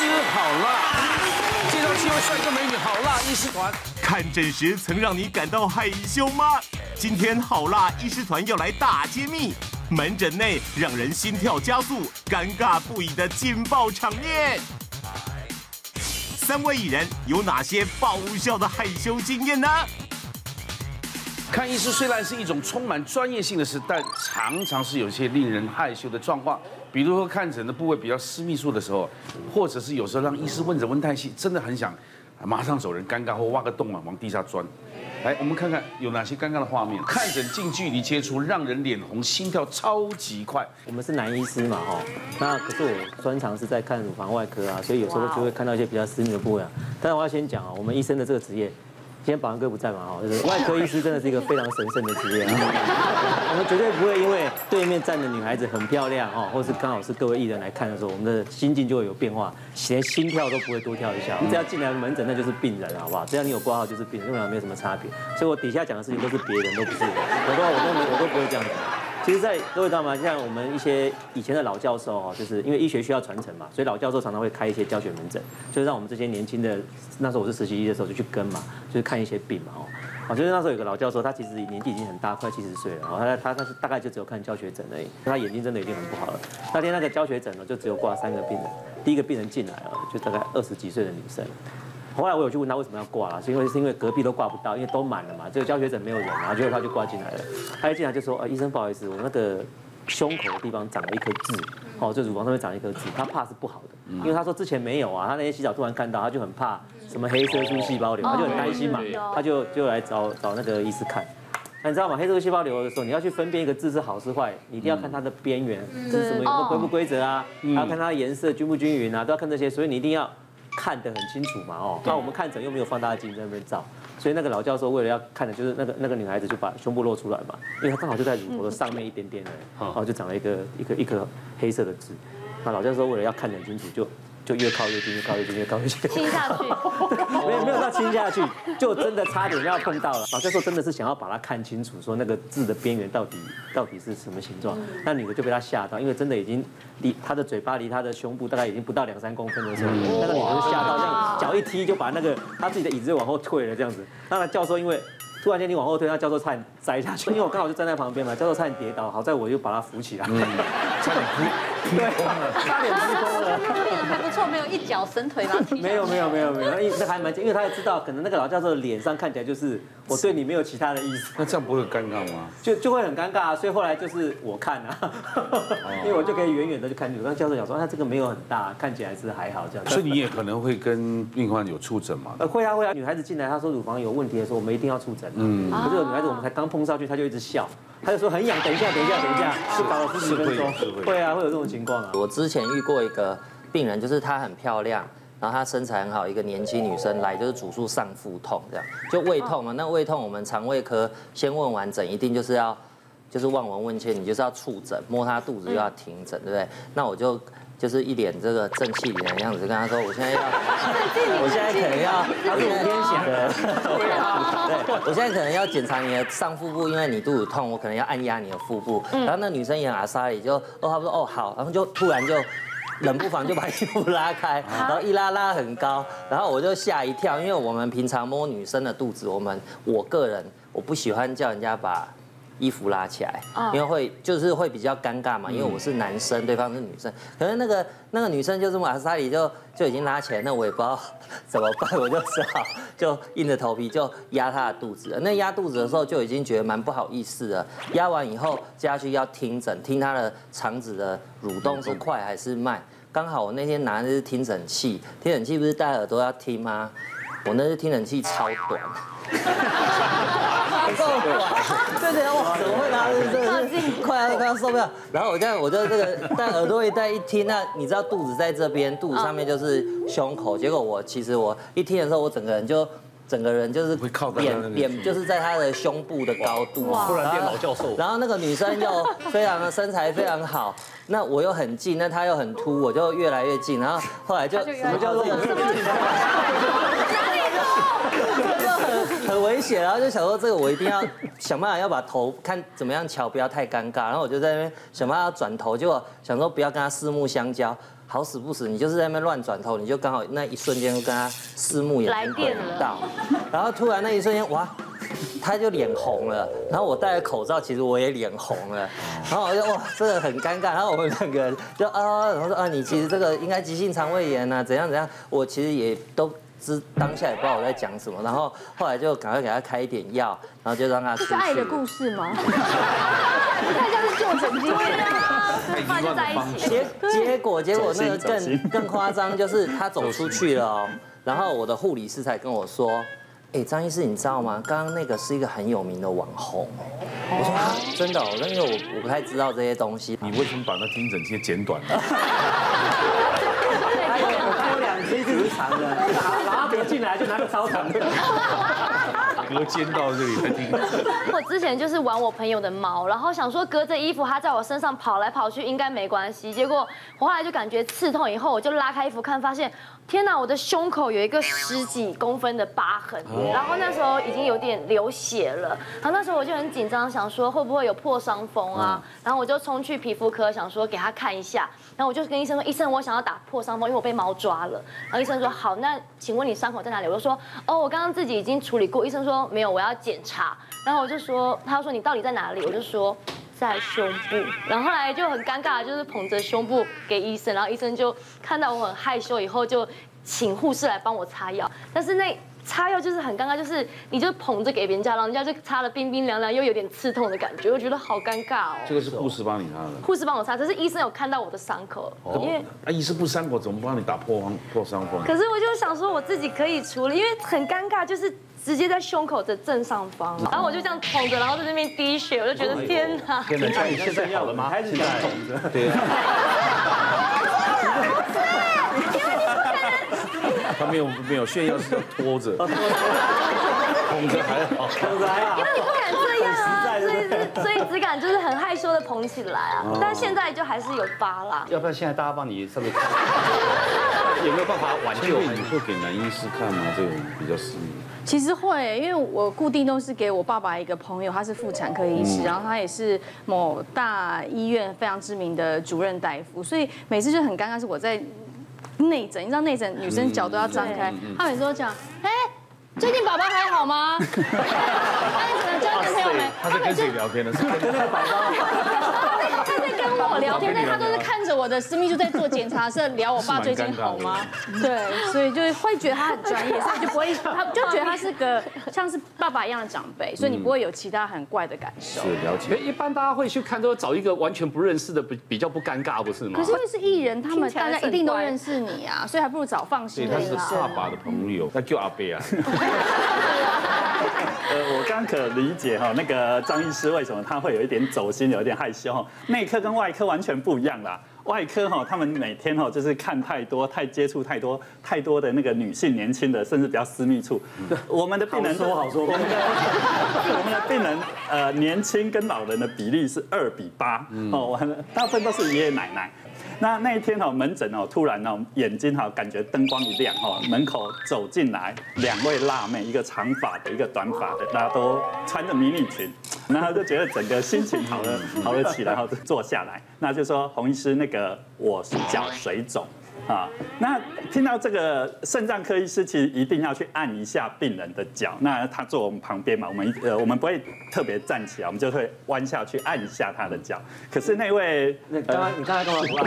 师好辣，介绍7位帅哥美女好辣医师团。 看诊时曾让你感到害羞吗？今天好辣医师团要来大揭秘，门诊内让人心跳加速、尴尬不已的劲爆场面。3位艺人有哪些爆笑的害羞经验呢？ 看医师虽然是一种充满专业性的事，但常常是有一些令人害羞的状况。比如说看诊的部位比较私密处的时候，或者是有时候让医师问诊问太细，真的很想马上走人，尴尬或挖个洞往地下钻。来，我们看看有哪些尴尬的画面。看诊近距离接触，让人脸红，心跳超级快。 我们是男医师嘛，那可是我专长是在看乳房外科啊，所以有时候就会看到一些比较私密的部位啊。但是我要先讲啊，我们医生的这个职业。今天保安哥不在嘛，就是外科医师真的是一个非常神圣的职业啊。我们绝对不会因为对面站的女孩子很漂亮哦，或是刚好是各位艺人来看的时候，我们的心境就会有变化，连心跳都不会多跳一下。只要进来门诊，那就是病人，好不好？只要你有挂号就是病人，根本没有什么差别。所以我底下讲的事情都是别人，都不是我都不会这样讲。其实，在各位知道吗？像我们一些以前的老教授哦，就是因为医学需要传承嘛，所以老教授常常会开一些教学门诊，就是让我们这些年轻的，那时候我是实习医的时候就去跟嘛，就是看一些病嘛哦，就是那时候有个老教授，他其实年纪已经很大，快70岁了，他大概就只有看教学诊而已，他眼睛真的已经很不好了。那天那个教学诊呢，就只有挂3个病人，第一个病人进来了，就大概20几岁的女生。后来我有去问他为什么要挂啦，是因为隔壁都挂不到，因为都满了嘛，这个教学诊没有人，然后结果他就挂进来了。他一进来就说：“医生不好意思，我那个胸口的地方长了一颗痣，哦，就乳房上面长一颗痣，他怕是不好的，因为他说之前没有啊，他那天洗澡突然看到，他就很怕什么黑色素细胞瘤，他就很担心嘛，他就来找那个医师看。”那你知道吗？黑色素细胞瘤的时候，你要去分辨一个痣是好是坏，你一定要看它的边缘是什么，有规不规则啊，还要看它的颜色均不均匀啊，都要看这些，所以你一定要看得很清楚嘛哦。那我们看诊又没有放大镜在那边照，所以那个老教授为了要看的就是那个女孩子就把胸部露出来嘛，因为她刚好就在乳头的上面一点点而已，然后就长了一颗黑色的痣。那老教授为了要看得很清楚，就越靠越近，越靠越近，越靠越近， 亲下去， 没有到亲下去，就真的差点要碰到了。老教授真的是想要把它看清楚，说那个痣的边缘到底是什么形状。那女的就被他吓到，因为真的已经离她的嘴巴离她的胸部大概已经不到2-3公分的时候，那个女的就吓到，这样脚一踢就把那个她自己的椅子就往后退了这样子。那教授因为突然间你往后退，那教授差点栽下去，因为我刚好就站在旁边嘛，教授差点跌倒，好在我就把他扶起来， 差点扑空了， 差点扑空了。 还不错，没有一脚伸腿把他踢。 没有，那还蛮，因为他也知道，可能那个老教授的脸上看起来就是我对你没有其他的意思。 那这样不会尴尬吗？ 就会很尴尬，所以后来就是我看啊，因为我就可以远远的就看。我跟教授讲说，那这个没有很大，看起来是还好这样。 所以你也可能会跟病患有触诊嘛？ 会啊，女孩子进来，她说乳房有问题的时候，我们一定要触诊。可是有女孩子我们才刚碰上去，她就一直笑，她就说很痒，等一下，就搞了10几分钟。会啊，会有这种情况啊。 我之前遇过一个病人，就是她很漂亮，然后她身材很好，一个年轻女生来就是主诉上腹痛，这样就胃痛嘛。那胃痛我们肠胃科先问完诊，一定就是望闻问切，你就是要触诊，摸她肚子又要停诊，对不对？那我就是一脸这个正气凛然的样子，跟他说，我现在可能要，他是5天前的，对，我现在可能要检查你的上腹部，因为你肚子痛，我可能要按压你的腹部。然后那女生也很阿莎里，他说哦好，然后就突然就冷不防就把衣服拉开，然后一拉很高，然后我就吓一跳，因为我们平常摸女生的肚子，我个人我不喜欢叫人家把衣服拉起来，因为会比较尴尬嘛，因为我是男生，对方是女生。可是那个女生就是马莎里就已经拉起来，那我也不知道怎么办，我就只好就硬着头皮就压她的肚子。那压肚子的时候就已经觉得蛮不好意思了。压完以后接下去要听诊，听她的肠子的蠕动是快还是慢。刚好我那天拿的是听诊器，听诊器不是戴耳朵要听吗？我那是听诊器超短。够短，对，哇，怎么会拿着这个？快要受不了。然后我就这个戴耳朵一戴一听，那你知道肚子在这边，肚子上面就是胸口。结果我一听的时候，我整个人就是会靠扁，就是在他的胸部的高度。 突然变老教授。 然后那个女生又非常的身材非常好，那我又很近，那她又很凸，我就越来越近。然后后来就什么叫做有很危险，然后就想说这个我一定要想办法要把头看怎么样瞧，不要太尴尬。然后我就在那边想办法转头，结果想说不要跟他四目相交。 好死不死，你就是在那边乱转头，你就刚好那一瞬间跟他四目眼睛对到，然后突然那一瞬间，哇！他就脸红了，然后我戴了口罩，其实我也脸红了，然后我就哇，这个很尴尬。然后我们两个人就然后说你其实这个应该急性肠胃炎啊，怎样怎样。我其实也都当下也不知道我在讲什么，然后后来就赶快给他开一点药，然后就让他出去。 这是爱的故事吗？太像是旧诊经验啊，后来就在一起。 结果那个更夸张，就是他走出去了哦，然后我的护理师才跟我说。张医师，你知道吗？刚刚那个是一个很有名的网红。我说啊，真的哦，因为我不太知道这些东西。 你为什么把那听诊器剪短了？ 他有2只，1只是长的，然后别进来就拿个超长的。 隔间到这里才听。 我之前就是玩我朋友的猫，然后想说隔着衣服它在我身上跑来跑去应该没关系，结果我后来就感觉刺痛，以后我就拉开衣服看，发现天哪，我的胸口有一个10几公分的疤痕，然后那时候已经有点流血了，然后那时候我就很紧张，想说会不会有破伤风啊，然后我就冲去皮肤科，想说给他看一下，然后我就跟医生说，医生我想要打破伤风，因为我被猫抓了，然后医生说好，那请问你伤口在哪里？我就说我刚刚自己已经处理过，医生说没有，我要检查，然后我就说，他说你到底在哪里？我就说。在胸部，然后后来就很尴尬，就是捧着胸部给医生，然后医生就看到我很害羞，以后就请护士来帮我擦药，但是那擦药就是很尴尬，就是你就捧着给别人家，然后人家就擦了冰冰凉凉，又有点刺痛的感觉，我觉得好尴尬哦。 这个是护士帮你擦的， 护士帮我擦，可是医生有看到我的伤口，因为医师不伤口怎么帮你打破伤风？ 可是我就想说我自己可以处理，因为很尴尬，就是。直接在胸口的正上方，然后我就这样捧着，然后在那边滴血，我就觉得天哪！ 天哪，你现在好了吗？还是这样捧着？对啊。 他没有炫耀，是要拖着，捧着还好， 捧着还好。 因为你不敢这样啊，所以只敢就是很害羞的捧起来啊。但现在就还是有疤啦。 要不然现在大家帮你上面看，有没有办法挽救？ 你会给男医师看吗？这种比较私密。 其实会，因为我固定都是给我爸爸一个朋友，他是妇产科医师，然后他也是某大医院非常知名的主任大夫，所以每次就很尴尬，是我在内诊，你知道内诊女生脚都要张开，他每次都讲，最近宝宝还好吗？那交男朋友没？ 他在跟谁聊天的？是跟那个宝宝。 他在跟我聊天，但他都是看着我的私密处在做检查，是聊我爸最近好吗？对，所以就会觉得他很专业，所以就不会，他就觉得他是个像是爸爸一样的长辈，所以你不会有其他很怪的感受。 是了解。 一般大家会去看，都找一个完全不认识的，比较不尴尬，不是吗？ 可是因为是艺人，他们大家一定都认识你啊，所以还不如找放心的。 他是爸爸的朋友，那叫阿伯啊。 我刚可理解哈，那个张医师为什么他会有一点走心，有一点害羞哈。内科跟外科完全不一样啦。外科哈，他们每天哈就是看太多、接触太多的那个女性、年轻的，甚至比较私密处。我们的病人好说， 我们的病人年轻跟老人的比例是2比8哦，大部分都是爷爷奶奶。那一天门诊突然眼睛感觉灯光一亮门口走进来2位辣妹，一个长发的，一个短发的，大家都穿着迷你裙，然后就觉得整个心情好了起来，然后坐下来，那就说洪医师，那个我是脚水肿。那听到这个肾脏科医师其实一定要去按一下病人的脚，那他坐我们旁边嘛，我们不会特别站起来，我们就会弯下去按一下他的脚。可是那位， 你刚才干嘛不按？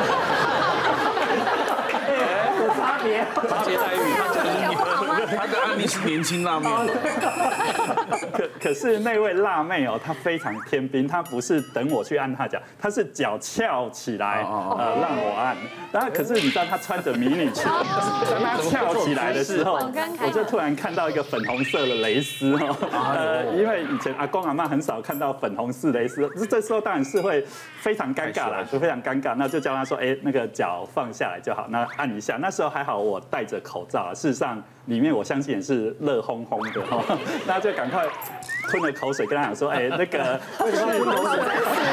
有差别， 接待遇，他的案例是年轻辣妹。 可是那位辣妹她非常天兵，她不是等我去按她脚，她是脚翘起来让我按。然后可是你知道她穿着迷你裙，当她翘起来的时候，我就突然看到一个粉红色的蕾丝因为以前阿公阿嬤很少看到粉红色蕾丝，这时候当然是会非常尴尬啦，就非常尴尬。那就叫她说，那个脚放下来就好，那按一下。那时候还好我戴着口罩，事实上里面我相信也是热烘烘的那就赶快吞了口水跟他讲说，那个为什么吞口水？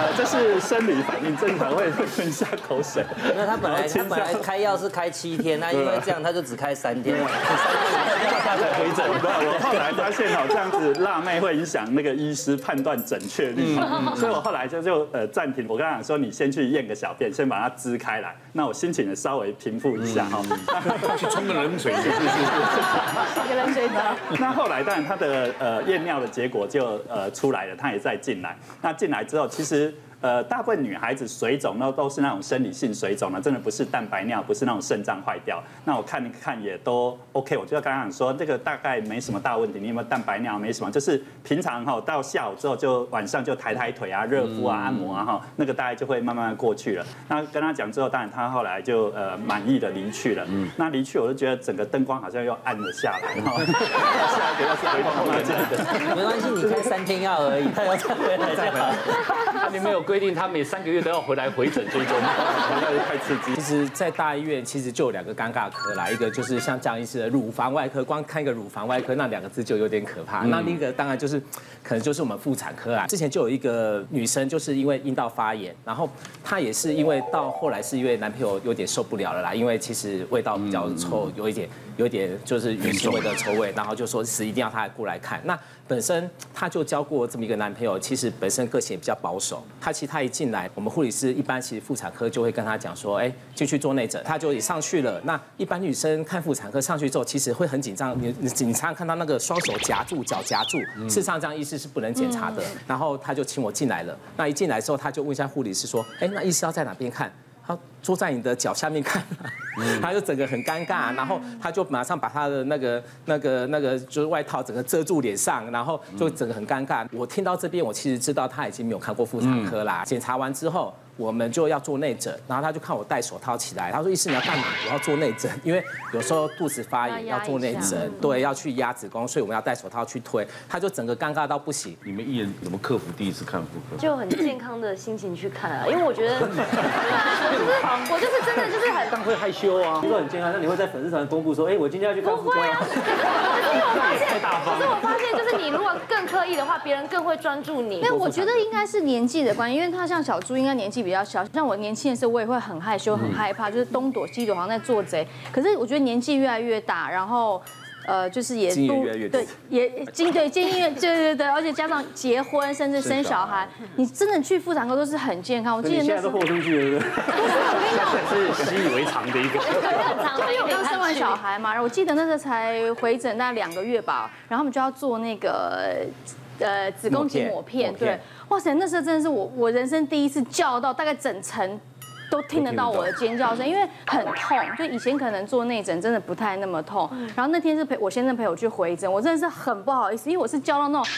这是生理反应，正常会吞下口水。 那他本来开药是开7天，那因为这样他就只开3天， 他才回诊。我后来发现这样子辣妹会影响那个医师判断准确率，所以我后来就暂停。我刚刚说你先去验个小便，先把它支开来，那我心情也稍微平复一下哈。 去冲个冷水，是。 一个冷水澡。 那后来当然他的验尿的结果就出来了，他也再进来。那进来之后，其实大部分女孩子水肿呢都是那种生理性水肿呢，真的不是蛋白尿，不是那种肾脏坏掉。那我看一看也都 OK， 我就刚刚说这个大概没什么大问题，你有没有蛋白尿没什么，就是平常到下午之后就晚上就抬腿啊、热敷啊、按摩啊那个大概就会慢慢过去了。那跟他讲之后，当然他后来就满意的离去了。那离去我就觉得整个灯光好像又暗了下来下一个要是回头那真的没关系，你开3天药而已，他要再回来就好。 你没有规定他每3个月都要回来回诊追踪， 那就太刺激。 其实，在大医院其实就有2个尴尬科啦，一个就是像江医师的乳房外科，光看一个乳房外科那2个字就有点可怕。那另一个当然就是，可能就是我们妇产科啊。之前就有一个女生，就是因为阴道发炎，然后她也是因为到后来是因为男朋友有点受不了了啦，因为其实味道比较臭，有一点就是鱼腥味的臭味，然后就说是一定要她过来看。那本身她就交过这么一个男朋友，其实本身个性也比较保守。她一进来，我们护理师一般其实妇产科就会跟她讲说，进去做内诊，她就也上去了。那一般女生看妇产科上去之后，其实会很紧张，你常常看到那个双手夹住、脚夹住，事实上这样医师是不能检查的。然后她就请我进来了。那一进来之后，她就问一下护理师说，那医师要在哪边看？他坐在你的脚下面看，他就整个很尴尬，然后他就马上把他的那个就是外套整个遮住脸上，然后就整个很尴尬。我听到这边，我其实知道他已经没有看过妇产科啦。检查完之后，我们就要做内诊，然后他就看我戴手套起来，他说：“医师你要干嘛？我要做内诊，因为有时候肚子发炎要做内诊，对，要去压子宫，所以我们要戴手套去推。”他就整个尴尬到不行。 你们艺人怎么克服第一次看妇科？ 就很健康的心情去看啊，因为我觉得，我就是真的就是很， 但会害羞啊。 如果很健康，那你会在粉丝团公布说，我今天要去看妇科。 不会啊，可是我发现就是你如果更刻意的话，别人更会专注你。 那我觉得应该是年纪的关系，因为他像小猪应该年纪比较小，像我年轻的时候我也会很害羞、很害怕，就是东躲西躲，好像在做贼。可是我觉得年纪越来越大，然后。就是也经验越来越多， 对，也经验，对，而且加上结婚甚至生小孩，你真的去妇产科都是很健康。我记得现在都豁出去了， 是习以为常的一个。 就因为我刚生完小孩嘛，然后我记得那时候才回诊大概2个月吧，然后他们就要做那个子宫颈抹片，对，哇塞，那时候真的是我人生第一次叫到大概整层。都听得到我的尖叫声，因为很痛。就以前可能做内诊真的不太那么痛。然后那天是我先生陪我去回诊，我真的是很不好意思，因为我是叫到那种。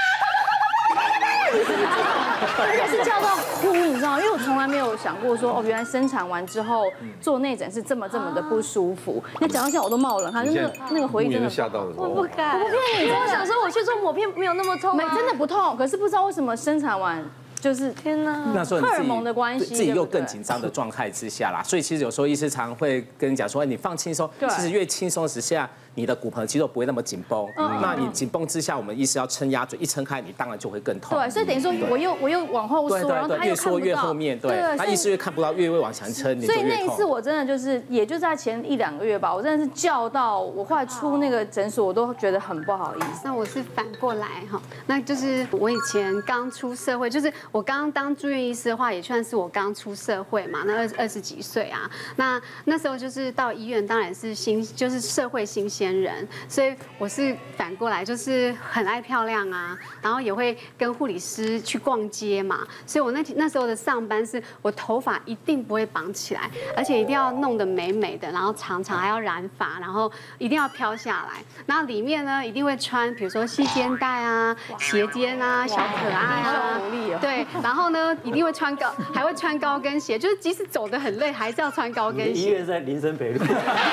而且是叫到哭，你知道吗？因为我从来没有想过说，原来生产完之后做内诊是这么的不舒服。那讲到现在我都冒冷汗，那个回忆真的吓到了。 我不敢，我不骗你，我想说我去做抹片没有那么痛， 真的不痛。可是不知道为什么生产完。就是天哪， 那时候荷尔蒙的关系， 自己又更紧张的状态之下啦，所以其实有时候医师常会跟你讲说，你放轻松，其实越轻松之下，你的骨盆肌肉不会那么紧绷。那你紧绷之下，我们医师要撑鸭嘴，一撑开你当然就会更痛。 对，所以等于说我又往后缩，然后他越缩越后面，对，那医师越看不到，越会往前撑， 所以那一次我真的就是，也就在前1-2个月吧，我真的是叫到我后来出那个诊所，我都觉得很不好意思。 那我是反过来哈，那就是我以前刚出社会，就是我刚当住院医师的话，也算是我刚出社会嘛，那20几岁啊，那时候就是到医院，当然是就是社会新鲜人，所以我是反过来，就是很爱漂亮啊，然后也会跟护理师去逛街嘛，所以我那时候的上班是我头发一定不会绑起来，而且一定要弄得美美的，然后长还要染发，然后一定要飘下来，然后里面呢一定会穿，比如说细肩带啊、斜肩啊、小可爱啊，对，然后呢一定会还会穿高跟鞋，就是即使走得很累，还是要穿高跟鞋。 医院在林森北路。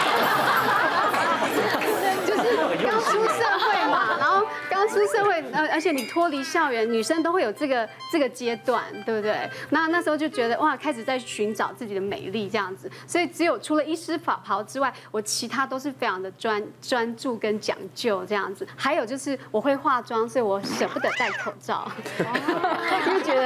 就是刚出社会嘛，然后刚出社会，而且你脱离校园，女生都会有这个阶段，对不对？那时候就觉得哇，开始在寻找自己的美丽这样子，所以只有除了医师袍之外，我其他都是非常的专注跟讲究这样子。还有就是我会化妆，所以我舍不得戴口罩，因为觉得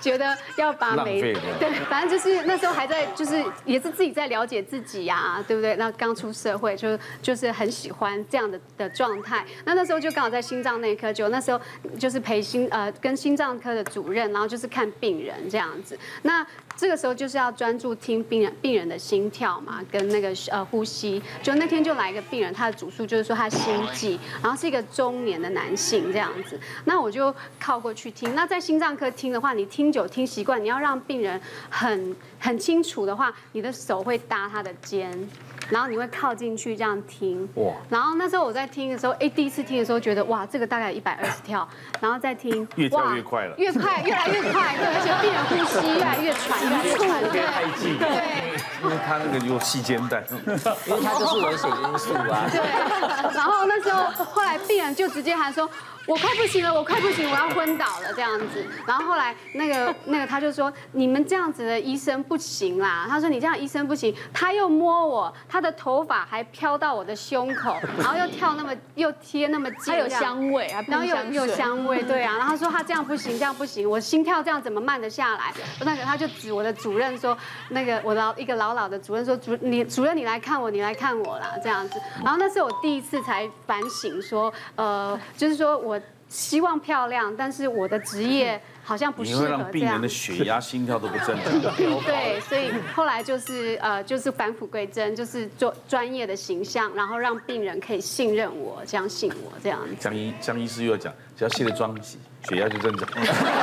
觉得要把浪费了对，反正就是那时候还在，就是也是自己在了解自己呀，对不对？那刚出社会就是很喜欢这样的状态。那时候就刚好在心脏内科，就那时候就是跟心脏科的主任，然后就是看病人这样子。那这个时候就是要专注听病人的心跳嘛，跟那个呼吸。就那天就来一个病人，他的主诉就是说他心悸，然后是一个中年的男性这样子。那我就靠过去听。那在心脏科听的话，你听久听习惯，你要让病人很清楚的话，你的手会搭他的肩。然后你会靠进去这样听，哇！然后那时候我在听的时候，第一次听的时候觉得哇，这个大概120跳，然后再听， 越跳越快了， 越来越快，对，而且病人呼吸越来越喘， 越太近，对，因为他那个有细肩带， 因为他就是危险因素啊。 对，然后那时候后来病人就直接喊说。我快不行了，我快不行，我要昏倒了这样子。然后后来那个他就说，你们这样子的医生不行啦。他说你这样医生不行。他又摸我，他的头发还飘到我的胸口，然后又贴那么近， 还有香味， 然后有香味，对啊。然后他说他这样不行，这样不行，我心跳这样怎么慢得下来？那个他就指我的主任说，那个我一个老的主任说，主任你来看我，你来看我啦这样子。然后那是我第一次才反省说，就是说我希望漂亮，但是我的职业好像不适合这样。 你会让病人的血压、心跳都不正常。 对，所以后来就是返璞归真，就是做专业的形象，然后让病人可以信任我，相信我这样子。 江医师又要讲，只要卸了妆，血压就正常。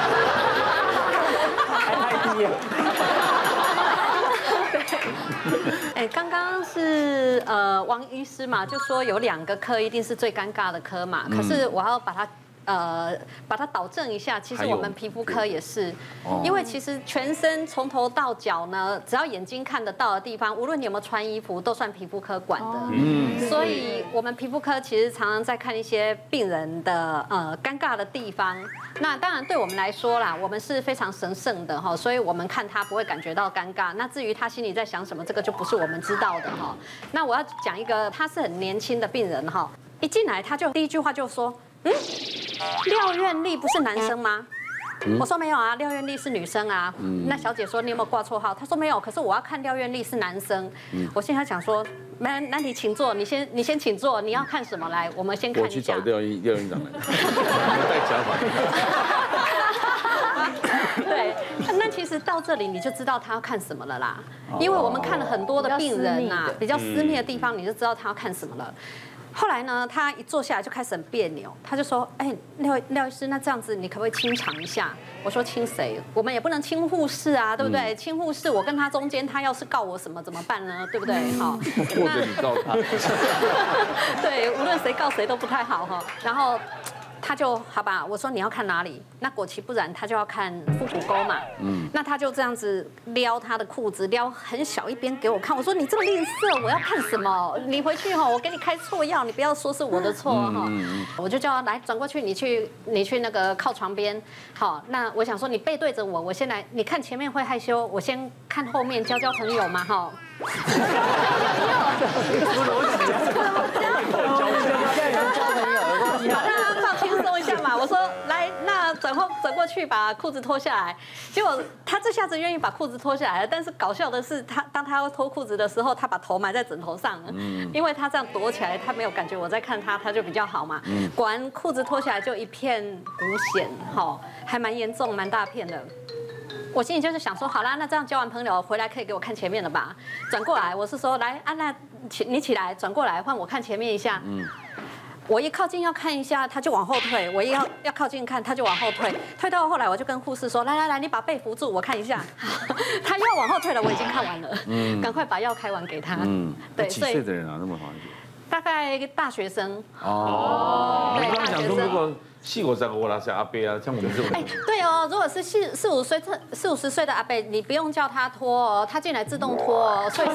还太低了。 刚刚是王医师嘛，就说有2个科一定是最尴尬的科嘛，可是我要把它导正一下，其实我们皮肤科也是，因为其实全身从头到脚呢，只要眼睛看得到的地方，无论你有没有穿衣服，都算皮肤科管的。所以我们皮肤科其实常常在看一些病人的尴尬的地方。那当然对我们来说啦，我们是非常神圣的哈，所以我们看他不会感觉到尴尬。那至于他心里在想什么，这个就不是我们知道的哈。那我要讲一个，他是很年轻的病人哈，一进来他就第一句话就说，廖愿丽不是男生吗？我说没有啊，廖愿丽是女生啊。那小姐说你有没有挂绰号？她说没有，可是我要看廖愿丽是男生。我现在想说，那你请坐，你先请坐，你要看什么来？我们先看一下。 我去找廖院长来，我戴假发。对，那其实到这里你就知道他要看什么了啦，因为我们看了很多的病人呐，比较私密的地方，你就知道他要看什么了。后来呢，他一坐下来就开始很别扭，他就说：“哎，廖医师，那这样子你可不可以清场一下？”我说：“清谁？我们也不能清护士啊，对不对？清护士，我跟他中间，他要是告我什么怎么办呢？对不对？好， 或者你告他。 对，无论谁告谁都不太好哈。然后。他就好吧，我说你要看哪里？那果其不然，他就要看腹股沟嘛。那他就这样子撩他的裤子，撩很小一边给我看。我说你这么吝啬，我要看什么？你回去哈，我给你开错药，你不要说是我的错哈。我就叫他来转过去，你去那个靠床边。好，那我想说你背对着我，我先来，你看前面会害羞，我先看后面交朋友嘛哈。放轻松一下嘛，我说来，那转过去把裤子脱下来。结果他这下子愿意把裤子脱下来了，但是搞笑的是，当他要脱裤子的时候，他把头埋在枕头上了，因为他这样躲起来，他没有感觉我在看他，他就比较好嘛。果然裤子脱下来就一片骨癣，哈，还蛮严重，蛮大片的。我心里就是想说，好啦，那这样交完朋友回来可以给我看前面了吧？转过来，我是说来啊，那你起来，转过来换我看前面一下。我一靠近要看一下，他就往后退；我一要靠近看，他就往后退。退到后来，我就跟护士说：“来，你把背扶住，我看一下。”他又往后退了，我已经看完了，赶快把药开完给他。 对，几岁的人啊，那么好？ 大概大学生。 对，大学生。如果45啦，是阿伯啊，像我们这种。 对哦，如果是40-50岁的阿伯，你不用叫他脱哦，他进来自动脱哦，所以是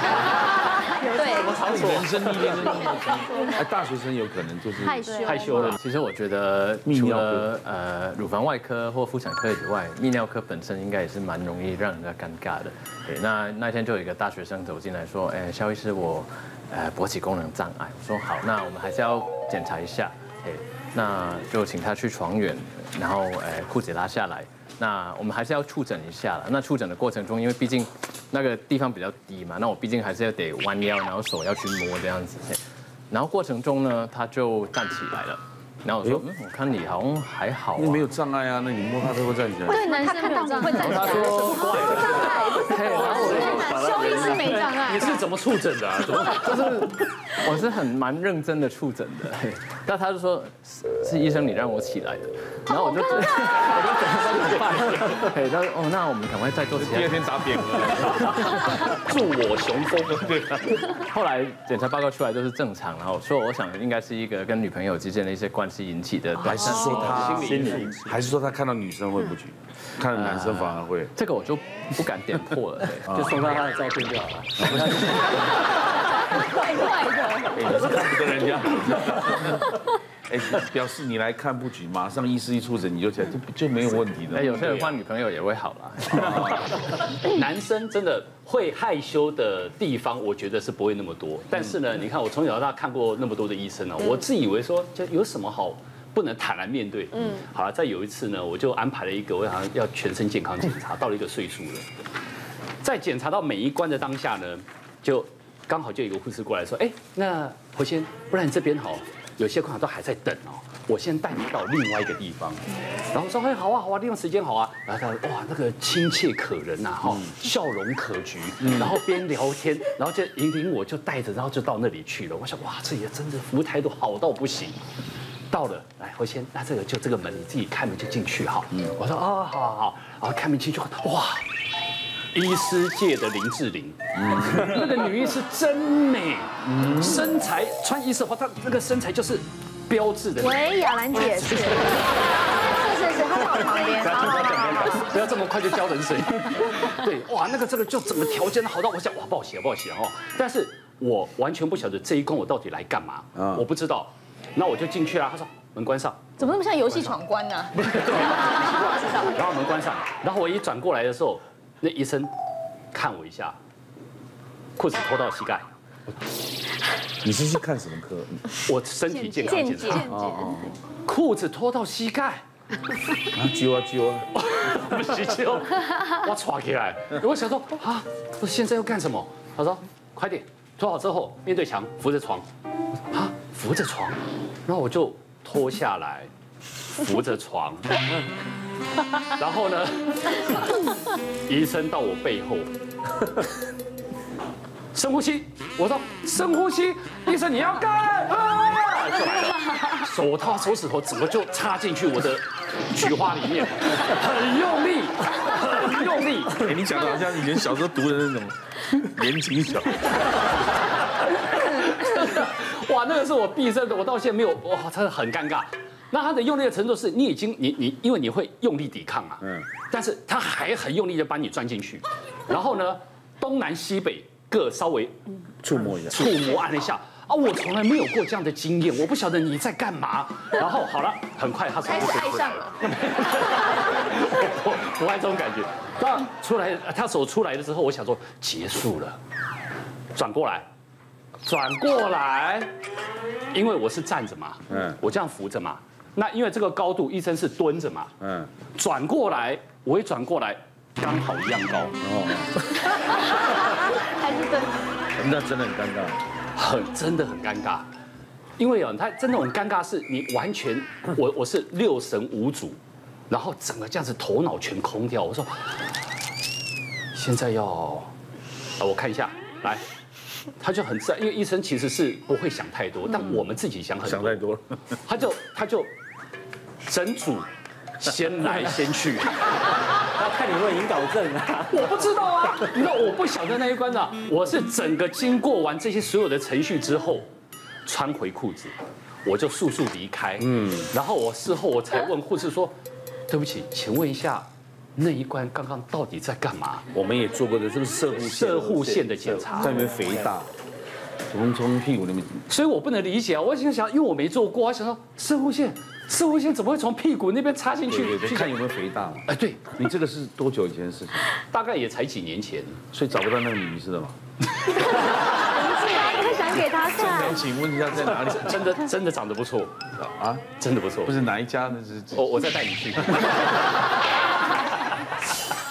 对。 人生历练跟大学生有可能就是害羞了。其实我觉得除了乳房外科或妇产科以外，泌尿科本身应该也是蛮容易让人家尴尬的。对，那天就有一个大学生走进来说：“哎，肖医师，我勃起功能障碍。”我说：“好，那我们还是要检查一下。”那就请他去床缘，然后裤子拉下来， 那我们还是要触诊一下了。那触诊的过程中，因为毕竟那个地方比较低嘛，那我毕竟还是要得弯腰，然后手要去摸这样子。然后过程中呢，他就站起来了。然后我说，我看你好像还好， 你没有障碍啊，那你摸他都会站起来。 对，男生没有障碍。 他说怪的，兽医师没障碍。 你是怎么触诊的啊？ 就是我是蛮认真的触诊的，但他就说是医生你让我起来的，然后我就怎么办？他说哦，那我们赶快再做其他。 第二天打扁了， 祝我雄风。对。 后来检查报告出来都是正常，然后说我想应该是一个跟女朋友之间的一些关系引起的， 还是说他心理，还是说他看到女生会不举，看到男生反而会？ 这个我就不敢点破了， 就送他的照片就好了。 怪怪的， 你是看不得人家。哎，表示你来看不举，马上医师一出诊你就起来，就没有问题的。 哎，有些人换女朋友也会好啦。 男生真的会害羞的地方，我觉得是不会那么多。但是呢，你看我从小到大看过那么多的医生呢，我自以为说就有什么好不能坦然面对。好了，再有一次呢，我就安排了一个，我好像要全身健康检查，到了一个岁数了，在检查到每一关的当下呢，就刚好就有一个护士过来说，哎，那侯先，不然你这边好。有些患者都还在等哦，我先带你到另外一个地方。然后说，哎，好啊，好啊，利用时间好啊。然后他哇，那个亲切可人呐，哈，笑容可掬，然后边聊天，然后就引我就带着，然后就到那里去了。我想，哇，这也真的服务态度好到不行。到了，来，侯先，那这个就这个门，你自己开门就进去哈。我说，哦，好好好，然后开门进去，哇。医师界的林志玲，那个女医师真美，身材穿医师的话，她那个身材就是标志的。 喂，雅兰姐是，是，她在我旁边。 不要这么快就浇冷水。对，哇，那个这个就整个条件好到我想，哇，不好写哦。但是我完全不晓得这一关我到底来干嘛，我不知道。那我就进去了，他说门关上。 怎么那么像游戏闯关呢？ 然后门关上，然后我一转过来的时候。那医生看我一下，裤子脱到膝盖。 你是去看什么科？ 我身体健康检查。裤子脱到膝盖。 揪啊揪啊！ 不是揪，我抓起来。我想说啊，我现在要干什么？他说快点，脱好之后面对墙，扶着床。啊，扶着床，然后我就脱下来，扶着床。然后呢，医生到我背后，深呼吸。我说深呼吸，医生你要干，就来了。手套手指头整个就插进去我的菊花里面，很用力，很用力。 哎，你讲的好像以前小时候读的那种言情小说。 哇，那个是我毕生的，我到现在没有，哇，真的很尴尬。那他的用力的程度是，你已经因为你会用力抵抗嘛，但是他还很用力的把你钻进去，然后呢，东南西北各稍微触摸一下， 触摸按一下啊，我从来没有过这样的经验，我不晓得你在干嘛。然后好了，很快他开始爱上了， 不爱这种感觉。那出来，他手出来的时候，我想说结束了，转过来，因为我是站着嘛，我这样扶着嘛。那因为这个高度，医生是蹲着嘛，转过来，我一转过来，刚好一样高， 还是蹲， 那真的很尴尬， 真的很尴尬，因为他真的很尴尬，是你完全，我是六神无主，然后整个这样子头脑全空掉，我说现在要，我看一下，来。他就很自然，因为医生其实是不会想太多，但我们自己想很多。 想太多了， 他就整组先来先去， 他看你会引导症啊？ 我不知道啊，你知道我不晓得那一关的，我是整个经过完这些所有的程序之后，穿回裤子，我就速速离开。然后我事后我才问护士说，对不起，请问一下。那一关刚刚到底在干嘛？ 我们也做过的，这个射护线的检查， 在里面肥大，从屁股里面， 所以我不能理解啊！我想，因为我没做过，我想说射护线怎么会从屁股那边插进去？ 去看有没有肥大。 哎，对你这个是多久以前的事情？ 大概也才几年前， 所以找不到那个女医师了嘛？ 你会想给他看？ 请问一下在哪里？ 真的长得不错啊， 真的不错。 不是哪一家？那是我再带你去。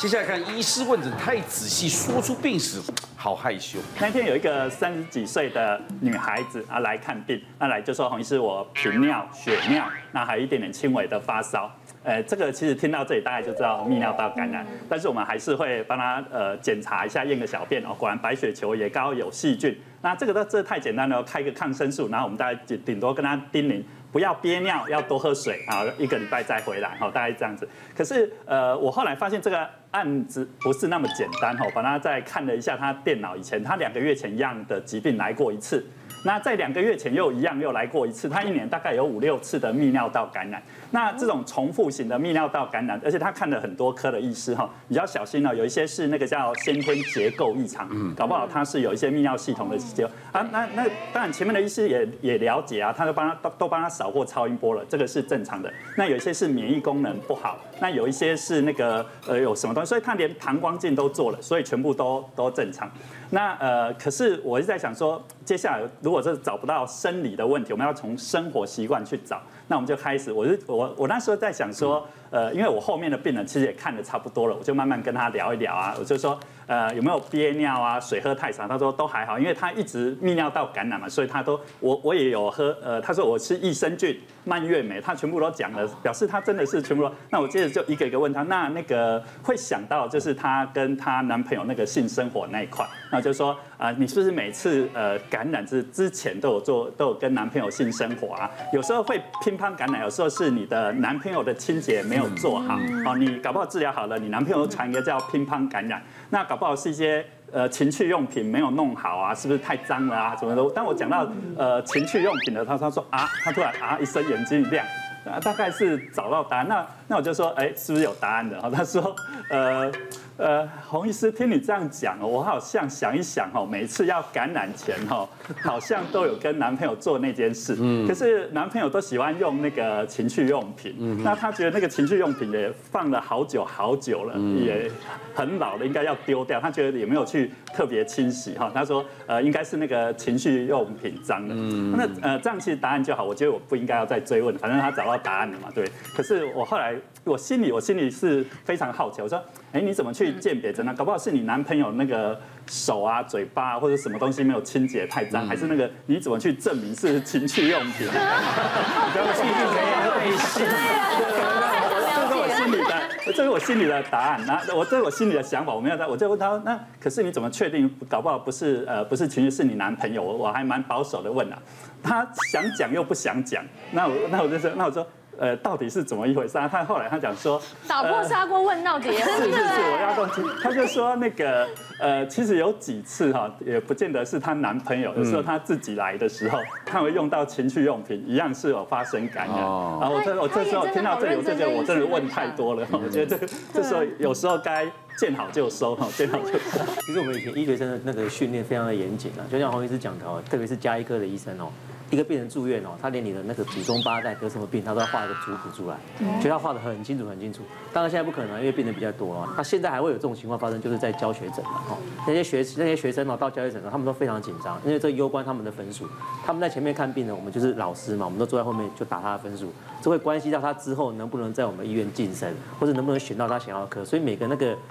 接下来看医师问诊太仔细，说出病史，好害羞。 那天有一个30几岁的女孩子啊来看病，来就说洪医师，我频尿、血尿，那还有一点点轻微的发烧。这个其实听到这里大概就知道泌尿道感染，但是我们还是会帮她检查一下，验个小便哦，果然白血球也高，有细菌。那这太简单了，开个抗生素，然后我们大概顶多跟她叮咛，不要憋尿，要多喝水啊，1个礼拜再回来，大概这样子。可是我后来发现这个案子不是那么简单，把他再看了一下他电脑以前，他2个月前一样的疾病来过一次。那在2个月前又来过一次，他1年大概有5、6次的泌尿道感染。那这种重复型的泌尿道感染，而且他看了很多科的医师比较小心有一些是那个叫先天结构异常，搞不好他是有一些泌尿系统的结构啊。那当然前面的医师也了解啊，他都帮他扫过超音波了，这个是正常的。那有一些是免疫功能不好，那有一些是那个有什么东西，所以他连膀胱镜都做了，所以全部都正常。那可是我一直在想说，接下来如果是找不到生理的问题，我们要从生活习惯去找。那我们就开始，我那时候在想说，因为我后面的病人其实也看得差不多了，我就慢慢跟他聊一聊啊，我就说有没有憋尿啊，水喝太少，他说都还好，因为他一直泌尿道感染嘛，所以他都我也有喝，他说我吃益生菌、蔓越莓，他全部都讲了，表示他真的是全部都。那我接着就一个一个问他，那个会想到就是他跟他男朋友那个性生活那一块，那就说你是不是每次感染之前都有跟男朋友性生活啊？有时候会乒乓感染，有时候是你的男朋友的清洁没有做好，你搞不好治疗好了，你男朋友传一个叫乒乓感染，那搞不好是一些情趣用品没有弄好啊，是不是太脏了啊？怎么的？当我讲到情趣用品的，他说啊，他突然啊一声眼睛一亮。大概是找到答案，那我就说，是不是有答案的？他说，洪医师，听你这样讲哦，我好像想一想哦，每次要感染前哦，好像都有跟男朋友做那件事，可是男朋友都喜欢用那个情趣用品，那他觉得那个情趣用品也放了好久了，也很老了，应该要丢掉，他觉得也没有去特别清洗哈，他说应该是那个情趣用品脏了，那这样其实答案就好，我觉得我不应该要再追问，反正他找到答案了嘛，对。可是我后来我心里是非常好奇，我说，你怎么去鉴别真的？搞不好是你男朋友那个手啊、嘴巴或者什么东西没有清洁太脏，还是那个你怎么去证明是情趣用品？不要去背信。这是我心里的答案，那这是我心里的想法，我没有我就问他，那可是你怎么确定？搞不好不是情绪，是你男朋友？我还蛮保守的问啊，他想讲又不想讲，那我说。到底是怎么一回事？他后来他讲说， 打破砂锅问到底。 是，我要动听。他就说那个其实有几次也不见得是她男朋友，有时候她自己来的时候，她会用到情趣用品，一样是有发生感染。然后我这时候听到这里，我就觉得我真的问太多了。我觉得这时候有时候该见好就收，见好就收。 其实我们以前医学生的那个训练非常的严谨啊，就像洪医师讲的哦，特别是家医科的医生哦。一个病人住院哦，他连你的那个祖宗八代得什么病，他都要画一个族谱出来，所以他画得很清楚。当然现在不可能，因为病人比较多啊。他现在还会有这种情况发生，就是在教学诊嘛，哈，那些学生哦到教学诊，他们都非常紧张，因为这攸关他们的分数。他们在前面看病人，我们就是老师嘛，我们都坐在后面就打他的分数，这会关系到他之后能不能在我们医院晋升，或者能不能选到他想要的科。所以每个那个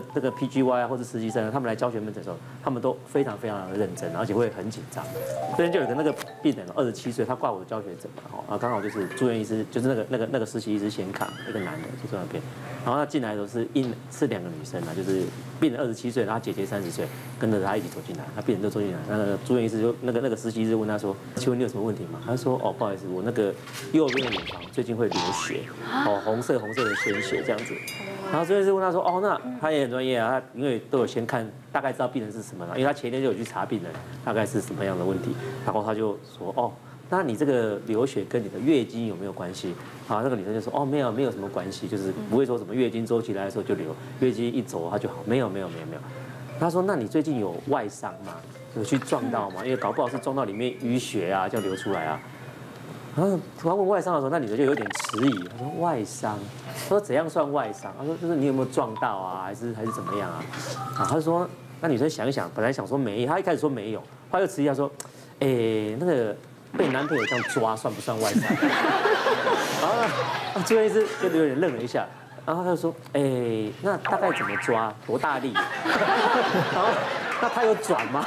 PGY 啊或者实习生，他们来教学门诊的时候，他们都非常的认真，而且会很紧张。所以就有个那个病人27岁，他挂我的教学诊嘛，然后刚好就是住院医师，就是那个实习医师先看一个男的就坐那边，然后他进来的时候是2个女生啊，就是病人27岁，然后姐姐30岁，跟着他一起走进来，他病人都走进来，那个住院医师就那个实习医师问他说，请问你有什么问题吗？他说不好意思，我那个右边的乳房最近会流血，红色的鲜血这样子。然后住院医师问他说，那他也很专业啊，他因为都有先看，大概知道病人是什么了，因为他前天就有去查病人大概是什么样的问题，然后他就说那你这个流血跟你的月经有没有关系？那个女生就说没有什么关系，就是不会说什么月经周期来的时候就流，月经一走它就好，没有。他说那你最近有外伤吗？有去撞到吗？因为搞不好是撞到里面淤血啊，就流出来啊。然后突然问外伤的时候，那女生就有点迟疑，她说外伤，她说怎样算外伤？她说就是你有没有撞到啊，还是怎么样啊？她说那女生想一想，本来想说没，她一开始说没有，后来又迟疑，她说那个。被男朋友这样抓算不算外伤？然后住院医师就有点愣了一下， 然后他就说，哎，那大概怎么抓，多大力？然后那他有转吗？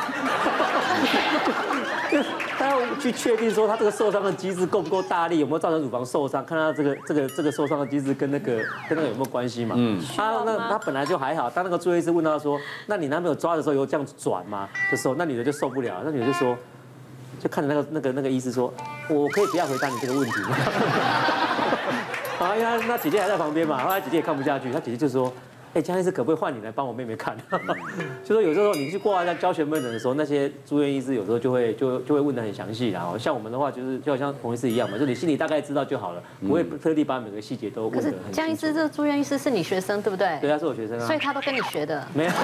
他要去确定说他这个受伤的机制够不够大力，有没有造成乳房受伤，看他这个受伤的机制跟那个有没有关系嘛？他本来就还好，当那个住院医师问他说，那你男朋友抓的时候有这样转吗？的时候，那女的就受不了，那女的就说，就看着那个医师说，我可以不要回答你这个问题吗？然后因为那姐姐还在旁边嘛，后来姐姐也看不下去，她姐姐就说。哎，江医师可不可以换你来帮我妹妹看？就说有时候你去挂在教学门诊的时候，那些住院医师有时候就会问得很详细啦。像我们的话，就好像洪医师一样嘛，就你心里大概知道就好了，不会特地把每个细节都问得很清楚。 可是江医师这个住院医师是你学生对不对？ 对，他是我学生啊。 所以他都跟你学的？ 没有。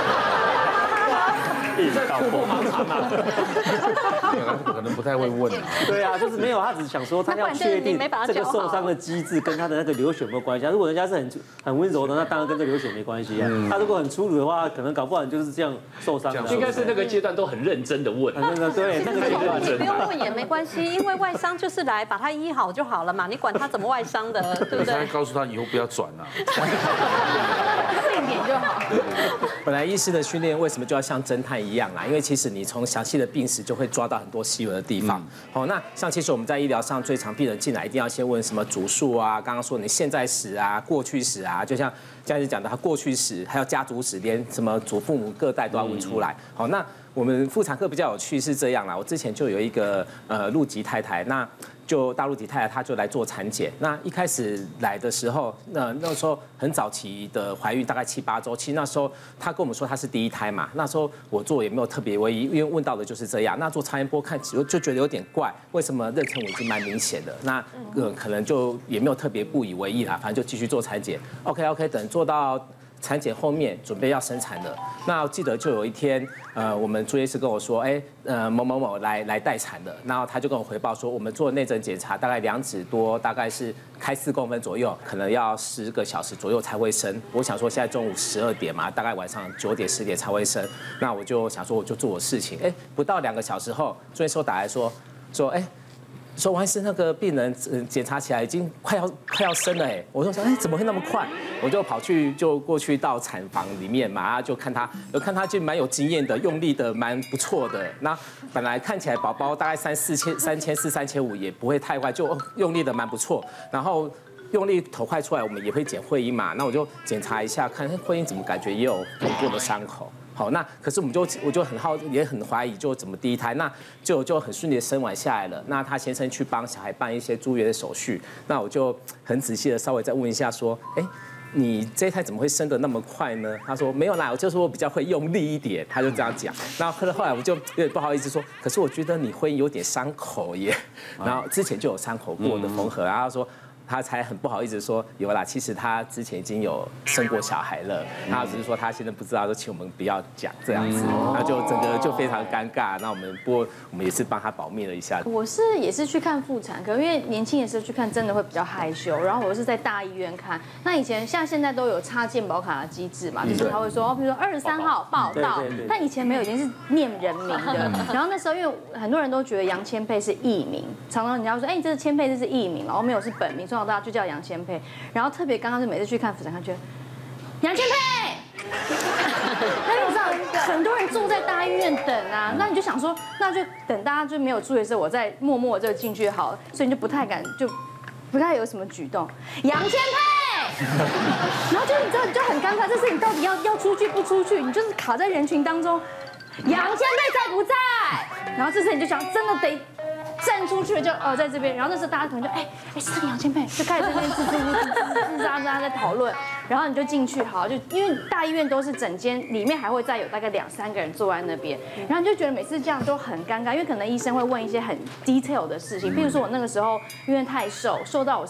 你在突破盲肠啊？ 可能不太会问。 对啊，就是没有，他只是想说他要确定这个受伤的机制跟他的那个流血有没有关系。如果人家是很温柔的，那当然跟这个流血没关系啊。他如果很粗鲁的话，可能搞不好就是这样受伤的。 应该是那个阶段都很认真的问。 对，那个阶段你不用问也没关系，因为外伤就是来把他医好就好了嘛，你管他怎么外伤的，对不对？ 告诉他以后不要转了。 定点就好。 本来医师的训练为什么就要像侦探一样啦？因为其实你从详细的病史就会抓到很多细微的地方。好，那像其实我们在医疗上最常病人进来一定要先问什么主诉啊，刚刚说你现在史啊、过去史啊，就像江医师讲的，他过去史还有家族史，连什么祖父母各代都要问出来。好，那我们妇产科比较有趣是这样啦，我之前就有一个陆籍太太，那就大陆籍太太，她就来做产检。那一开始来的时候，那时候很早期的怀孕，大概7、8周。其实那时候她跟我们说她是第一胎嘛，那时候我做也没有特别为意，因为问到的就是这样。那做超音波看就觉得有点怪，为什么妊娠纹已经蛮明显的？那可能就也没有特别不以为意啦，反正就继续做产检。OK， 等做到产检后面准备要生产了，那我记得就有一天，我们住院医师跟我说，某某某来待产的，然后他就跟我回报说，我们做内诊检查，大概2指多，大概是开4公分左右，可能要10个小时左右才会生。我想说现在中午12点嘛，大概晚上9点10点才会生，那我就想说我就做我事情，不到2个小时后，住院医师打来说王医师，那个病人检查起来已经快要生了我就说怎么会那么快？我就过去到产房里面嘛，就看他就蛮有经验的，用力的蛮不错的。那本来看起来宝宝大概3400、3500也不会太快，就用力的蛮不错。然后用力头快出来，我们也会剪会阴嘛，那我就检查一下，看会阴怎么感觉也有缝过的伤口。好，那可是我就也很怀疑，就怎么第一胎，那就很顺利的生完下来了。那他先生去帮小孩办一些住院的手续，那我就很仔细的稍微再问一下说，你这一胎怎么会生得那么快呢？他说没有啦，我就说我比较会用力一点，他就这样讲。然后后来我就有点不好意思说，可是我觉得你会有点伤口耶。然后之前就有伤口过的缝合，然后他说。他才很不好意思说有啦，其实他之前已经有生过小孩了，他只是说他现在不知道，就请我们不要讲这样子，那就整个就非常尴尬。那我们也是帮他保密了一下。 我也是去看妇产科，因为年轻的时候去看真的会比较害羞，然后我是在大医院看。那以前现在都有插健保卡的机制嘛，就是他会说，比如说23号报到，但以前没有，已经是念人名的。然后那时候因为很多人都觉得杨千霈是艺名，常常人家说，你这是千霈，这是艺名，然后没有是本名。从小到大就叫杨千霈，然后特别刚刚是每次去看妇产科，觉得杨千霈，那你知道很多人住在大医院等啊，那你就想说，那就等大家就没有注意的时候，我再默默就进去好了，所以你就不太敢，就不太有什么举动。杨千霈，然后就你知道你就很尴尬，这是你到底要出去不出去，你就是卡在人群当中，杨千霈在不在？然后这时你就想，真的得。站出去就在这边，然后那时候大家可能就是这个杨千霈，就开始这边吱喳喳在讨论，然后你就进去，好，就因为大医院都是整间，里面还会再有大概2、3个人坐在那边，然后你就觉得每次这样都很尴尬，因为可能医生会问一些很 detail 的事情，譬如说我那个时候因为太瘦到我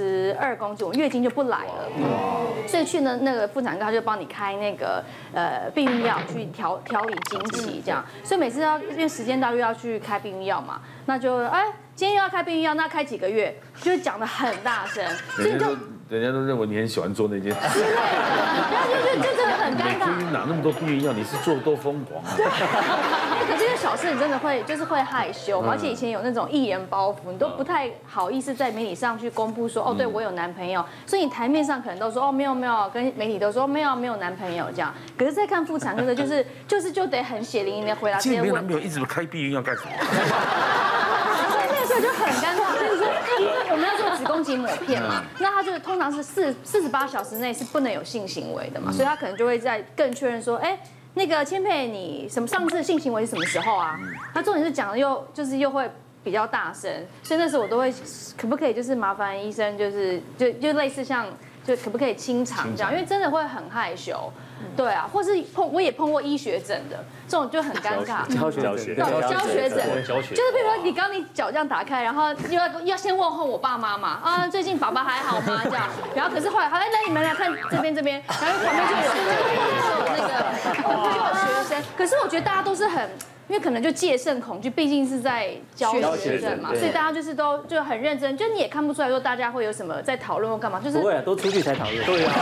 42公斤，我月经就不来了，所以去呢那个妇产科他就帮你开那个避孕药去调理经期这样，所以每次因为时间到又要去开避孕药嘛。那就今天又要开避孕药，那开几个月，就是讲得很大声，所以人家都认为你很喜欢做那件事， 然后就真的很尴尬。 哪那么多避孕药？你是做多疯狂啊？ 可是因为小事你真的会会害羞嘛，而且以前有那种艺言包袱，你都不太好意思在媒体上去公布说哦，对我有男朋友，所以你台面上可能都说哦没有，跟媒体都说没有男朋友这样。可是，在看妇产科的，就得很血淋淋的回答这些问题。 没有男朋友，一直开避孕要干什么？ 所以那个时候就很尴尬，就是说，因为我们要做子宫颈抹片嘛，那他就是通常是48小时内是不能有性行为的嘛，所以他可能就会在更确认说，哎。那个千佩，你上次性行为是什么时候啊？他重点是讲的又会比较大声，所以那时候我都会可不可以就是麻烦医生就类似像就可不可以清肠这样，因为真的会很害羞，对啊，或是我也碰过医学诊的这种就很尴尬， 教学诊， 就是比如说你脚这样打开，然后要先问候我爸妈嘛，啊最近爸爸还好吗这样，然后可是后来好来你们来看这边，然后旁边就有那个学生，可是我觉得大家都是很。因为可能就戒慎恐惧，毕竟是在教学生嘛，所以大家就是就很认真，就你也看不出来说大家会有什么在讨论或干嘛，就是不会啊，都出去才讨论。对啊。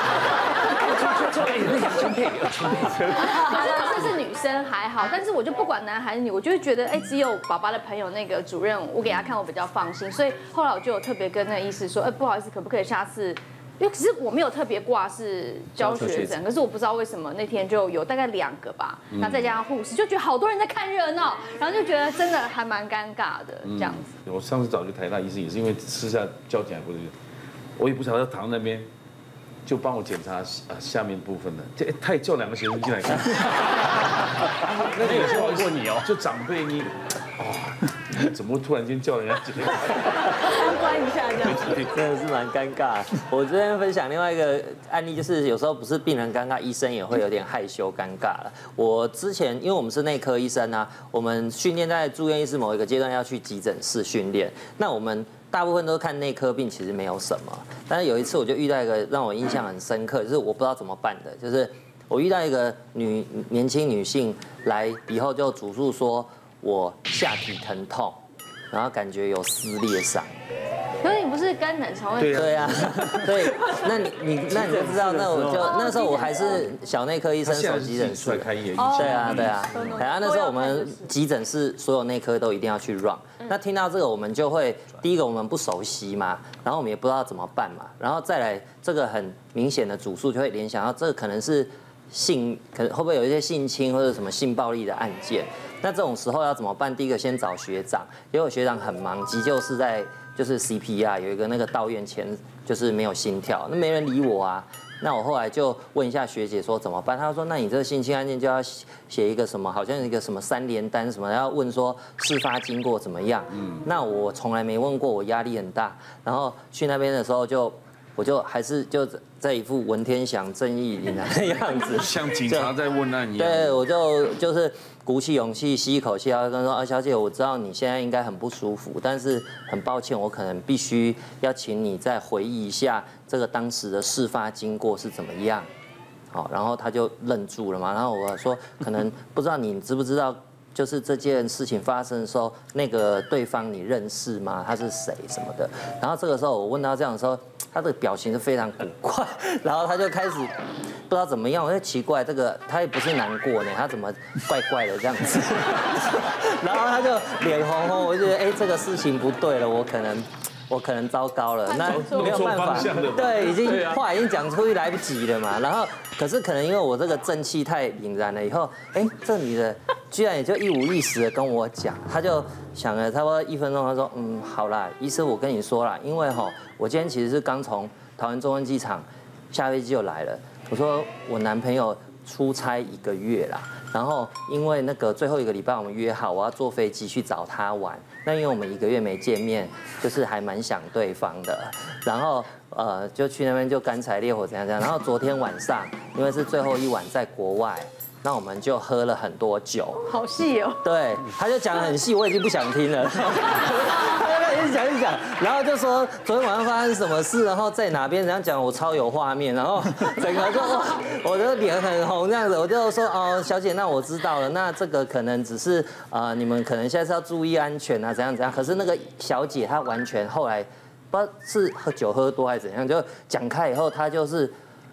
这是女生还好，但是我就不管男还是女，我就会觉得只有爸爸的朋友那个主任，我给他看我比较放心，所以后来我就有特别跟那个医师说，不好意思，可不可以下次。因为其实我没有特别挂是教学诊，可是我不知道为什么那天就有大概2个吧，然后再加上护士，就觉得好多人在看热闹，然后就觉得真的还蛮尴尬的这样子。 我上次找去台大医生也是因为私下交警或者我也不晓得躺在那边，就帮我检查下面部分的，他也叫2个学生进来看。 那有些问过你哦， 就长辈你，怎么突然间叫人家进来？ 参观一下这样。 真的是蛮尴尬。我这边分享另外一个案例，就是有时候不是病人尴尬，医生也会有点害羞尴尬了。我之前因为我们是内科医生啊，我们训练在住院医师某一个阶段要去急诊室训练，那我们大部分都看内科病，其实没有什么。但是有一次我就遇到一个让我印象很深刻，就是我不知道怎么办的，就是我遇到一个年轻女性来以后就主诉说我下体疼痛，然后感觉有撕裂伤。 可是你不是肝胆肠胃？ 对啊，对，那你就知道，那时候我还是小内科医生，手急诊室开业。 对啊，然后那时候我们急诊室所有内科都一定要去 run。那听到这个，我们就会第一个我们不熟悉嘛，然后我们也不知道怎么办嘛，然后再来这个很明显的主诉就会联想到这个可能是可能会不会有一些性侵或者什么性暴力的案件？那这种时候要怎么办？第一个先找学长，结果学长很忙，急救室在就是 CPR 有一个那个到院前就是没有心跳，那没人理我啊。那我后来就问一下学姐说怎么办，她说那你这个性侵案件就要写一个什么，好像一个什么3联单什么，要问说事发经过怎么样。那我从来没问过，我压力很大。然后去那边的时候我就还是就在一副文天祥正义凛然的样子， 像警察在问案一样。 对，我就是鼓起勇气吸一口气，然后跟说小姐，我知道你现在应该很不舒服，但是很抱歉，我可能必须要请你再回忆一下这个当时的事发经过是怎么样。好，然后他就愣住了嘛，然后我说可能不知道你知不知道。就是这件事情发生的时候，那个对方你认识吗？他是谁什么的？然后这个时候我问他这样的时候，他的表情是非常古怪，然后他就开始不知道怎么样，我就奇怪这个他也不是难过呢，他怎么怪怪的这样子？然后他就脸红红，我就觉得这个事情不对了，我可能糟糕了，那没有办法，对，话已经讲出去来不及了嘛。然后，可是可能因为我这个正气太凛然了，以后，这女的居然也就一五一十的跟我讲，她就想了差不多1分钟，她说，好啦，医生我跟你说啦，因为我今天其实是刚从桃园中央机场下飞机就来了，我说我男朋友出差1个月啦。然后因为那个最后1个礼拜我们约好，我要坐飞机去找他玩。那因为我们1个月没见面，就是还蛮想对方的。然后就去那边就干柴烈火怎样怎样。然后昨天晚上因为是最后一晚在国外，那我们就喝了很多酒。 好细哦。 对，他就讲得很细，我已经不想听了。一直讲，然后就说昨天晚上发生什么事，然后在哪边，这样讲我超有画面，然后整个就哇，我的脸很红这样子，我就说小姐，那我知道了，那这个可能只是你们可能现在是要注意安全啊，怎样怎样。可是那个小姐她完全后来不知道是喝酒喝多还是怎样，就讲开以后，她就是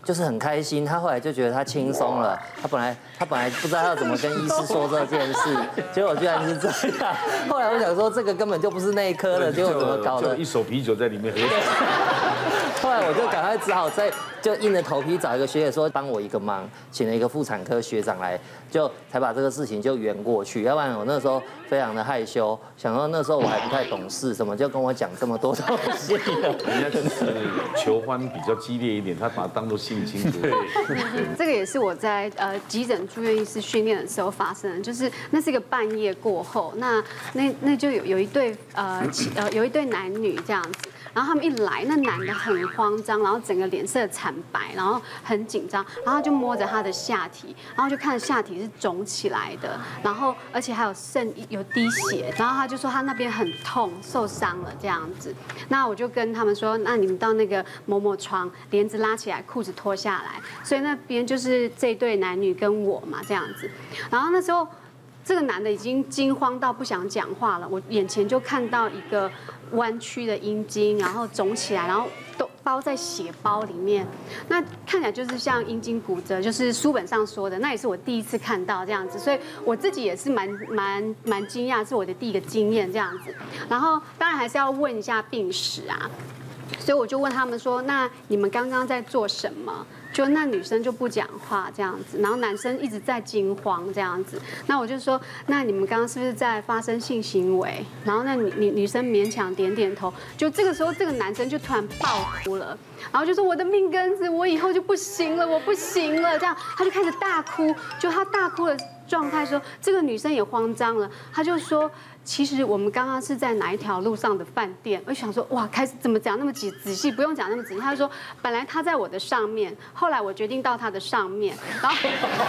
就是很开心，他后来就觉得他轻松了。他本来不知道要怎么跟医师说这件事，结果居然是这样。后来我想说，这个根本就不是内科的，结果怎么搞的？ 就一手啤酒在里面喝。 后来我就赶快只好就硬着头皮找一个学姐说帮我一个忙，请了一个妇产科学长来，就才把这个事情就圆过去。要不然我那时候非常的害羞，想说那时候我还不太懂事，什么就跟我讲这么多东西。 人家就是求欢比较激烈一点，他把它当做性侵。对， 这个也是我在急诊住院医师训练的时候发生的，就是那是一个半夜过后，那就有一对有一对男女这样子。然后他们一来，那男的很慌张，然后整个脸色惨白，然后很紧张，然后就摸着他的下体，然后就看下体是肿起来的，然后而且还有滴血，然后他就说他那边很痛，受伤了这样子。那我就跟他们说，那你们到那个某某床，帘子拉起来，裤子脱下来，所以那边就是这对男女跟我嘛这样子。然后那时候这个男的已经惊慌到不想讲话了，我眼前就看到一个弯曲的阴茎，然后肿起来，然后都包在血包里面，那看起来就是像阴茎骨折，就是书本上说的，那也是我第一次看到这样子，所以我自己也是蛮惊讶，是我的第一个经验这样子。然后当然还是要问一下病史啊，所以我就问他们说，那你们刚刚在做什么？就那女生就不讲话这样子，然后男生一直在惊慌这样子。那我就说，那你们刚刚是不是在发生性行为？然后那女生勉强点头。就这个时候，这个男生就突然爆哭了，然后就说我的命根子，我以后就不行了，我不行了这样，他就开始大哭。就他大哭的状态说，这个女生也慌张了，他就说。其实我们刚刚是在哪一条路上的饭店？我想说，哇，开始怎么讲那么仔细？不用讲那么仔细。他就说，本来他在我的上面，后来我决定到他的上面，然后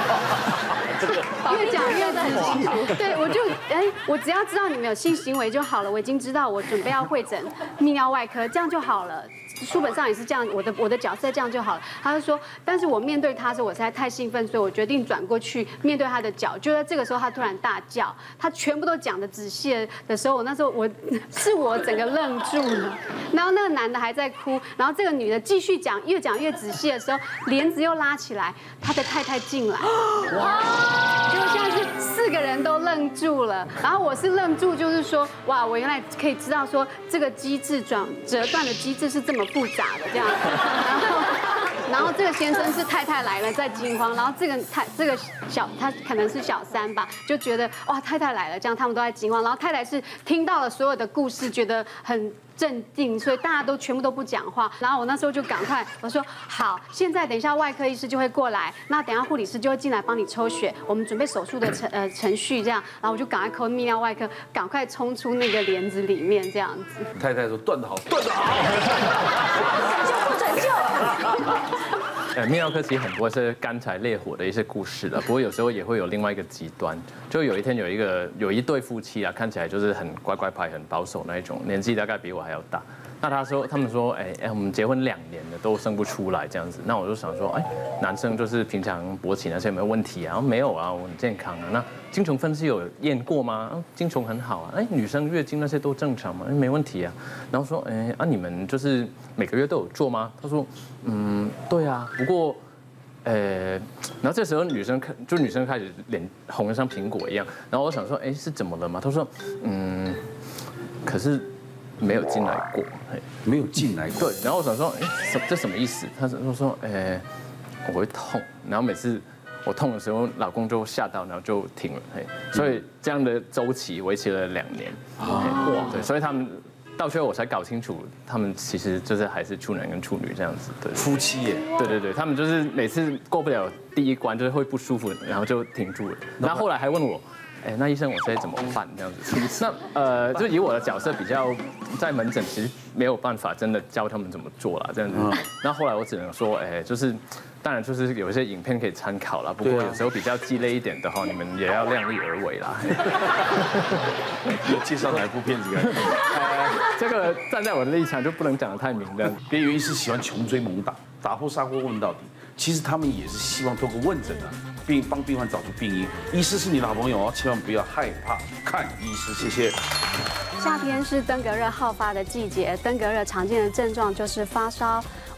越讲越仔细。对，我只要知道你们有性行为就好了，我已经知道我准备要会诊泌尿外科，这样就好了。书本上也是这样，我的角色这样就好了。他就说，但是我面对他的时候，我实在太兴奋，所以我决定转过去面对他的脚。就在这个时候，他突然大叫，他全部都讲的仔细的时候，那时候我整个愣住了。然后那个男的还在哭，然后这个女的继续讲，越讲越仔细的时候，帘子又拉起来，他的太太进来，哇！结果现在是4个人都愣住了。然后我是愣住，就是说，哇，我原来可以知道说这个机制折断的机制是这么复杂的这样子，然后这个先生是太太来了在惊慌，然后这个他可能是小3吧，就觉得哇太太来了，这样他们都在惊慌，然后太太是听到了所有的故事，觉得很镇定，所以大家都全部都不讲话。然后我那时候就赶快我说好，现在等一下外科医师就会过来，那等一下护理师就会进来帮你抽血，我们准备手术的程序这样，然后我就赶快call泌尿外科，赶快冲出那个帘子里面这样子。 太太说断得好，断得好， 拯救。 泌尿科其实很多是干柴烈火的一些故事的，不过有时候也会有另外一个极端。就有一天有一对夫妻啊，看起来就是很乖乖牌、很保守那一种，年纪大概比我还要大。那他们说，我们结婚2年了都生不出来这样子。那我就想说，男生就是平常勃起那些有没有问题啊？没有啊，我很健康啊。那精虫分析有验过吗？精虫很好啊。女生月经那些都正常吗？没问题啊。然后说，你们就是每个月都有做吗？他说，对啊，不过。然后这时候女生开始脸红得像苹果一样，然后我想说，是怎么了吗？她说，可是没有进来过， 没有进来过。 对，然后我想说，这什么意思？她说，我会痛，然后每次我痛的时候，老公就吓到，然后就停了，所以这样的周期维持了2年，哇，对，所以他们。到最后我才搞清楚，他们其实就是还是处男跟处女这样子，对， 夫妻耶， 对，他们就是每次过不了第一关，就是会不舒服，然后就停住了。然后后来还问我，那医生我现在怎么办这样子？那就以我的角色比较在门诊，其实没有办法真的教他们怎么做啦，这样子。那后来我只能说，就是。当然就是有一些影片可以参考啦，不过有时候比较鸡肋一点的话，你们也要量力而为啦。 有介绍哪部片子？ 这个站在我的立场就不能讲得太明的。 别以为是喜欢穷追猛打，打破砂锅问到底，其实他们也是希望透过问诊帮病患找出病因。医师是你的好朋友哦，千万不要害怕看医师，谢谢。 夏天是登革热好发的季节，登革热常见的症状就是发烧、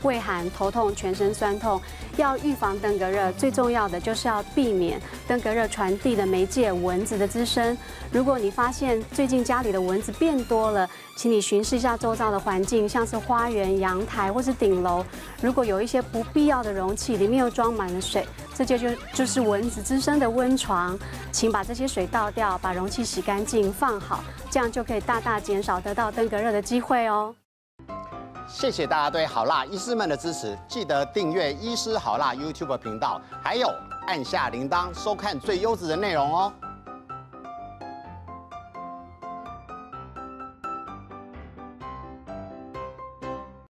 畏寒、头痛、全身酸痛。要预防登革热，最重要的就是要避免登革热传递的媒介蚊子的滋生。如果你发现最近家里的蚊子变多了，请你巡视一下周遭的环境，像是花园、阳台或是顶楼。如果有一些不必要的容器里面又装满了水，这就是蚊子滋生的温床。请把这些水倒掉，把容器洗干净放好，这样就可以大大减少得到登革热的机会哦。 谢谢大家对好辣医师们的支持，记得订阅医师好辣 YouTube 频道，还有按下铃铛收看最优质的内容哦。